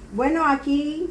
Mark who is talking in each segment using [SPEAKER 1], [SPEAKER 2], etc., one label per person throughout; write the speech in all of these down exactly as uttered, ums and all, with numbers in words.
[SPEAKER 1] Bueno, aquí,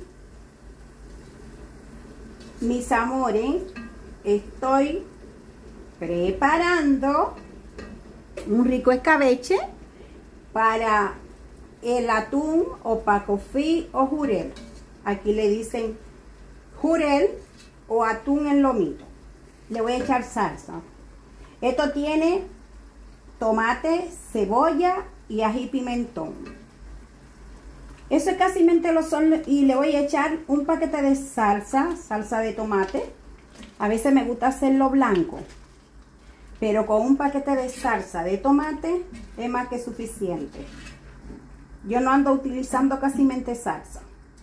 [SPEAKER 1] mis amores, estoy preparando un rico escabeche para el atún o pacofí o jurel. Aquí le dicen jurel o atún en lomito. Le voy a echar salsa. Esto tiene tomate, cebolla y ají pimentón. Eso es casi lo son. Y le voy a echar un paquete de salsa, salsa de tomate. A veces me gusta hacerlo blanco, pero con un paquete de salsa de tomate es más que suficiente. Yo no ando utilizando casi salsa.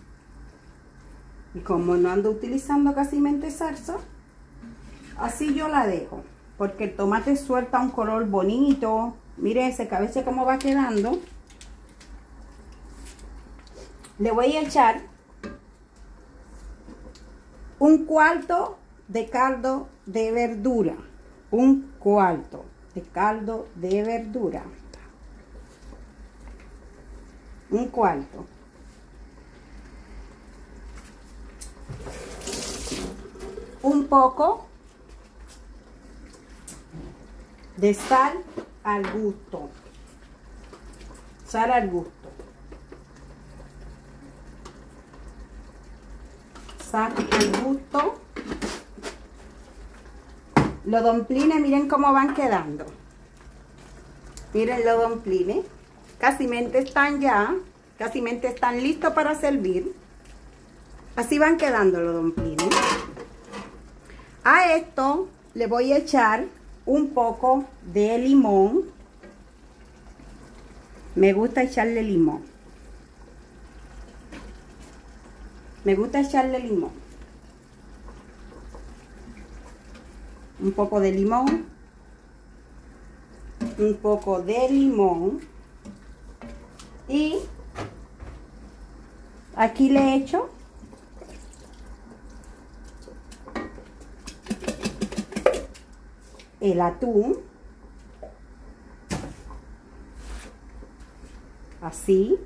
[SPEAKER 1] Y como no ando utilizando casi salsa, así yo la dejo. Porque el tomate suelta un color bonito. Miren ese escabeche cómo va quedando. Le voy a echar un cuarto de caldo de verdura. Un cuarto de caldo de verdura. Un cuarto. Un poco de sal al gusto. Sal al gusto. Sal al gusto. Los domplines, miren cómo van quedando. Miren los domplines. Casi están ya. Casi están listos para servir. Así van quedando los domplines. A esto le voy a echar un poco de limón. Me gusta echarle limón. Me gusta echarle limón. Un poco de limón. Un poco de limón. Y aquí le echo el atún, así.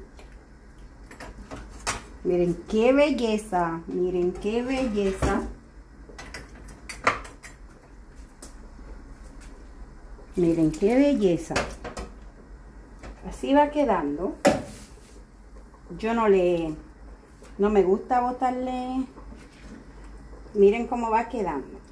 [SPEAKER 1] Miren qué belleza, miren qué belleza. Miren qué belleza. Así va quedando. Yo no le, no me gusta botarle. Miren cómo va quedando.